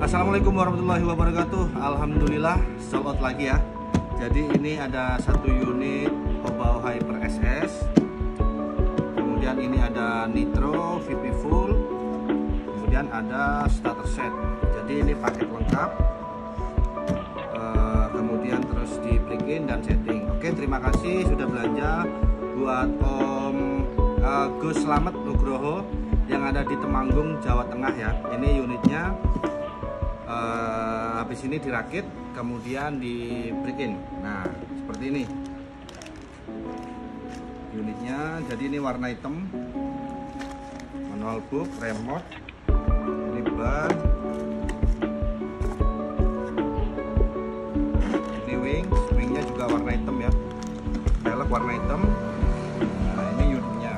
Assalamualaikum warahmatullahi wabarakatuh. Alhamdulillah sold out lagi ya. Jadi ini ada satu unit Hobao Hyper SS. Kemudian ini ada Nitro VP full. Kemudian ada starter set. Jadi ini paket lengkap. Kemudian terus di break-in dan setting. Oke, terima kasih sudah belanja buat Om Gus Slamet Nugroho yang ada di Temanggung, Jawa Tengah ya. Ini unitnya habis ini dirakit, kemudian di break-in. Nah, seperti ini unitnya. Jadi ini warna hitam, manual book, remote, ini bar, ini wingnya juga warna hitam ya, velg warna hitam. Nah, ini unitnya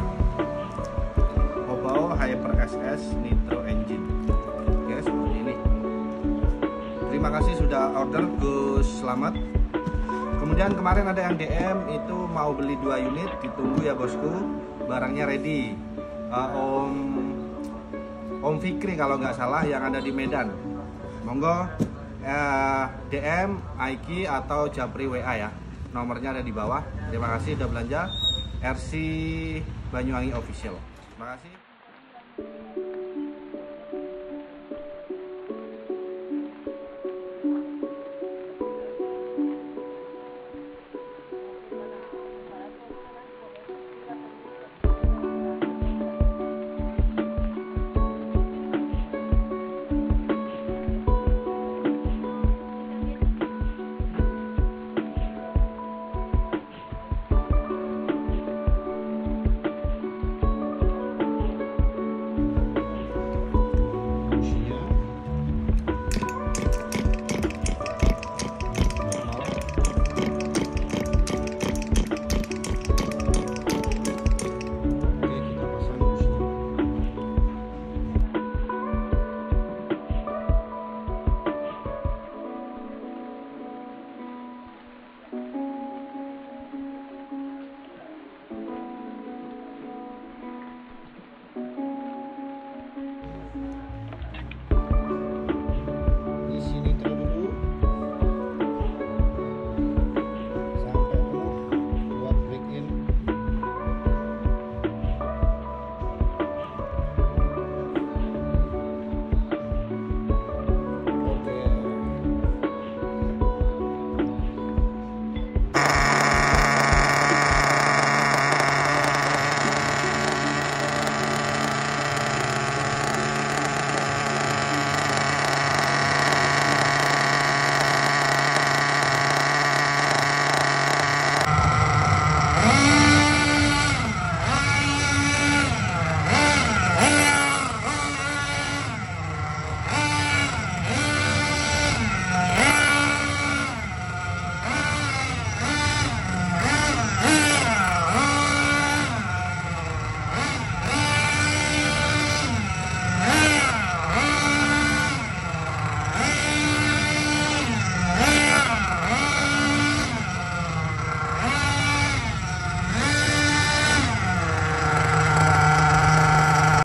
Hobao Hyper SS Nitro engine. Oke, seperti ini. Terima kasih sudah order Gus Slamet. Kemudian kemarin ada yang DM itu mau beli 2 unit, ditunggu ya bosku, barangnya ready. Om Fikri kalau nggak salah yang ada di Medan. Monggo DM Aiki atau Japri WA ya. Nomornya ada di bawah. Terima kasih sudah belanja. RC Banyuwangi Official. Terima kasih.